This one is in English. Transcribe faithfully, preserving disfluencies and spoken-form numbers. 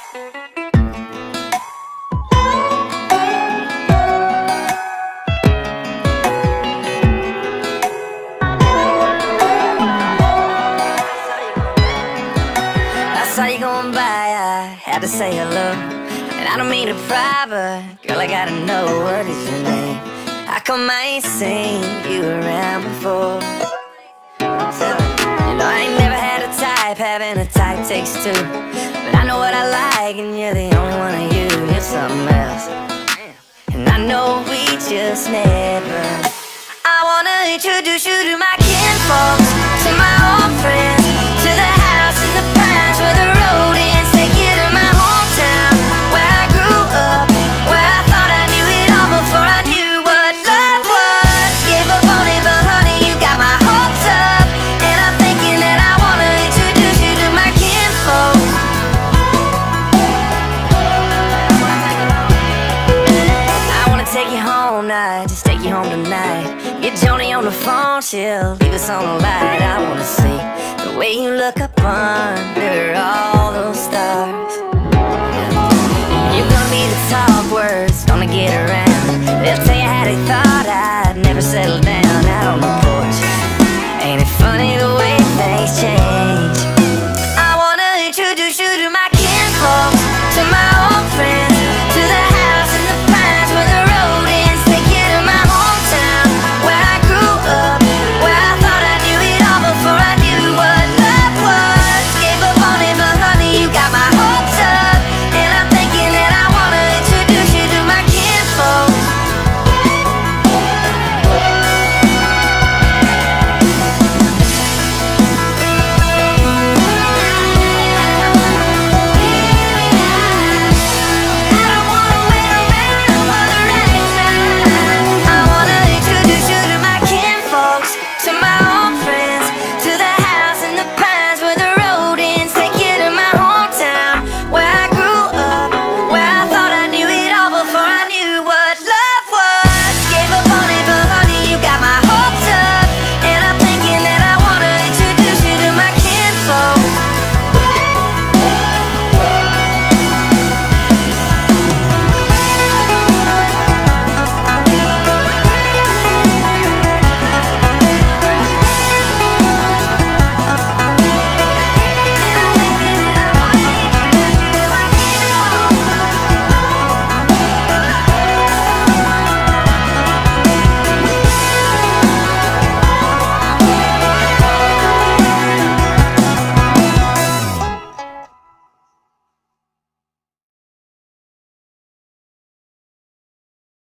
Saw you going by, I had to say hello. And I don't mean to pry, but girl, I gotta know, what is your name? How come I ain't seen you around before? You know, I ain't never had a type, having a type takes two. But I know what I like, and you're the only one of you. You're something else, and I know we just never. I wanna introduce you to my kinfolks, to my old friends, to the house in the pines where the road ends. Take you to my hometown, where I grew up, where I thought I knew it all before I knew what love was. Gave up on it, but honey, you got my hopes up. And I'm thinking that I wanna introduce you to my kinfolks. I wanna take you home, not just take you home tonight. Get Joni on the phone, she'll leave us on the light. I wanna see the way you look up under all